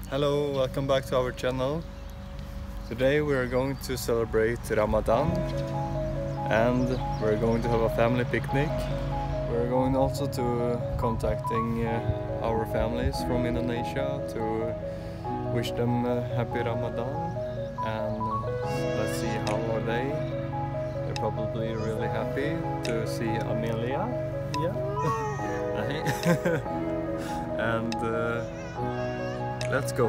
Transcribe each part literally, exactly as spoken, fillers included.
Hello, welcome back to our channel. Today we are going to celebrate Ramadan and we're going to have a family picnic. We're going also to contacting uh, our families from Indonesia to wish them a happy Ramadan, and let's see how are they. They're probably really happy to see Amelia. Yeah. And uh, let's go.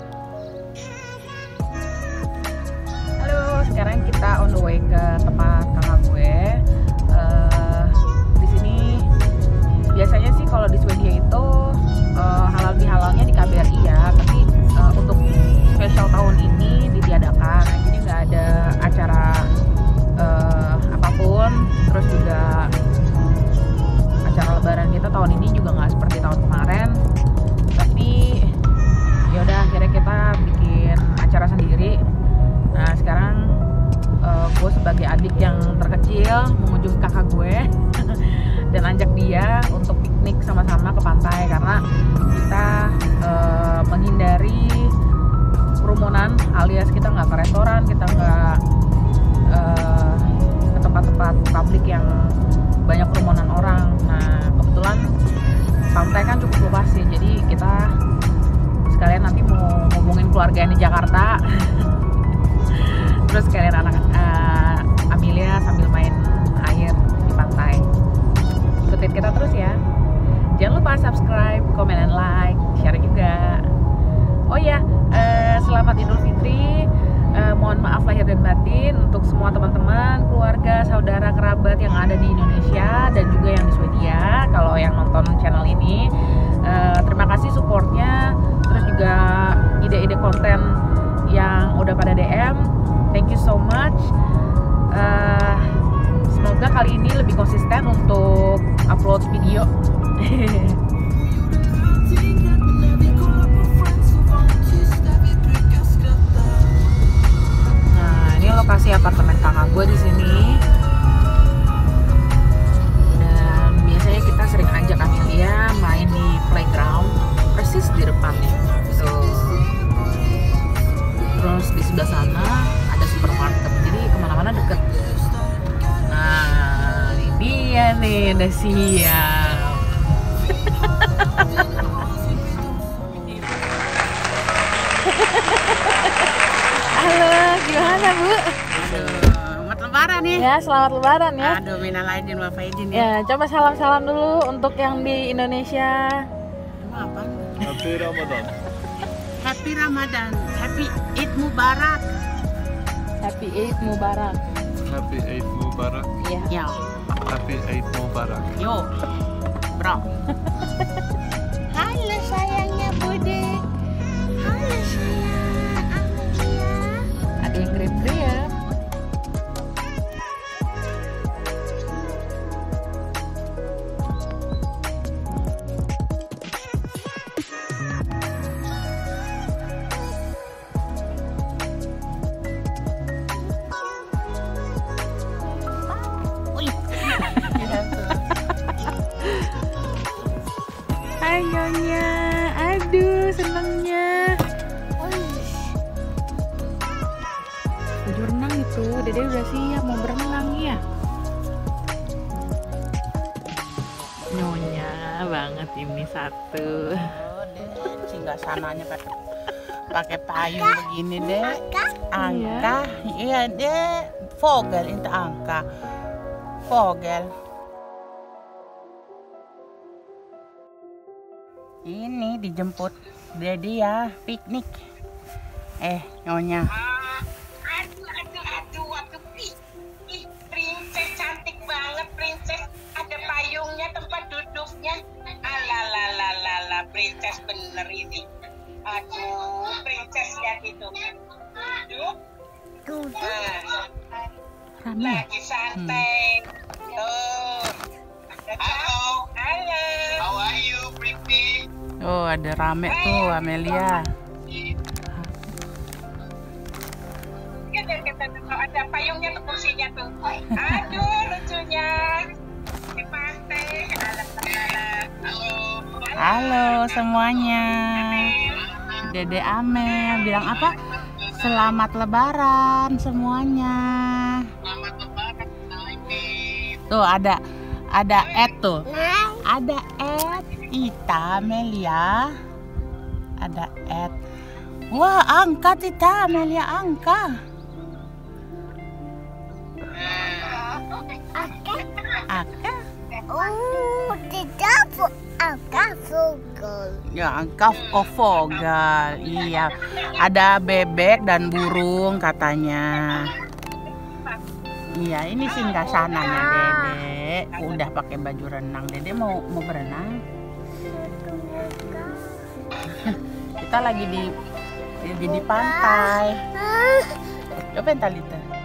Halo, sekarang kita on the way ke tempat kakak gue. Uh, di sini biasanya sih kalau di Swedia itu uh, halal bihalalnya di K B R I ya, tapi uh, untuk spesial tahun ini ditiadakan, jadi nggak ada acara uh, apapun. Terus juga acara Lebaran kita tahun ini juga nggak seperti tahun kemarin. Tapi yaudah, akhirnya kita bikin acara sendiri. Nah sekarang uh, gue sebagai adik yang terkecil mengunjungi kakak gue dan ajak dia untuk piknik sama-sama ke pantai, karena kita uh, menghindari kerumunan, alias kita nggak ke restoran, kita nggak uh, ke tempat-tempat publik yang banyak kerumunan orang. Nah kebetulan pantai kan cukup luas sih, jadi kita sekalian nanti mau ngomongin keluarga yang di Jakarta. Terus sekalian anak uh, Amelia sambil main air di pantai. Ikutin kita terus ya. Jangan lupa subscribe, comment, and like, share juga. Oh ya, uh, selamat Idul Fitri. Uh, mohon maaf lahir dan batin untuk semua teman-teman, keluarga, saudara, kerabat yang ada di Indonesia dan juga yang di Swedia. Kalau yang nonton channel ini, uh, terima kasih supportnya. Terus juga ide-ide konten yang udah pada D M, thank you so much. Uh, semoga kali ini lebih konsisten untuk upload video. Nah, ini lokasi apartemen kakak gue di sini. Dan biasanya kita sering ajak Amelia main di playground persis di depannya. Tuh. Terus di sebelah sana ada supermarket, jadi kemana-mana deket. Nah, ini dia nih, udah siap. Halo, gimana Bu? Selamat Lebaran ya. Ya, selamat Lebaran ya. Aduh, minal aidin wal faizin ya. Ya, coba salam-salam dulu untuk yang di Indonesia. Apa? Happy Ramadan. Happy Ramadan, Happy Eid Mubarak. Happy Eid Mubarak. Happy Eid Mubarak. Ya. Ya, Happy Eid Mubarak. yo, bro. Halo sayangnya Bude. Halo sayang Amelia. Ada yang grip-grip. Ayonya, aduh senengnya. Baju renang itu, Dede udah siap mau berenang ya. Nyonya banget ini satu. Oh, deh, singgah sananya pakai pakai payung begini deh. Angka, iya deh. Vogel itu angka. Vogel. Ini dijemput Dedi ya, piknik. Eh, Nyonya. Aduh, aduh, aduh, aduh, ih, ih, princess cantik banget, princess. Ada payungnya, tempat duduknya. Alalalala, princess bener ini. Aduh, princess lihat itu. Duduk. Nah, lagi santai. Tuh. Halo. Halo. How are you, pretty? Oh, ada rame tuh Amelia. Ada payungnya tuh, kursinya tuh. Aduh, lucunya. Di pantai. Halo. Halo semuanya. Dede Amel bilang apa? Selamat Lebaran semuanya. Selamat lebaran, Naimi. Tuh ada ada Ed tuh. Ada Ed, Ita, Amelia. Ada Ed. Wah, angkat Ita, Amelia angkat. Aka. Oh, tidak angka vogel. Ya, angka oh, vogel. Iya. Ada bebek dan burung katanya. Iya, ini singgah sananya Dede. Udah pakai baju renang. Dede mau mau berenang. Kita lagi di lagi di pantai. Coba Talita.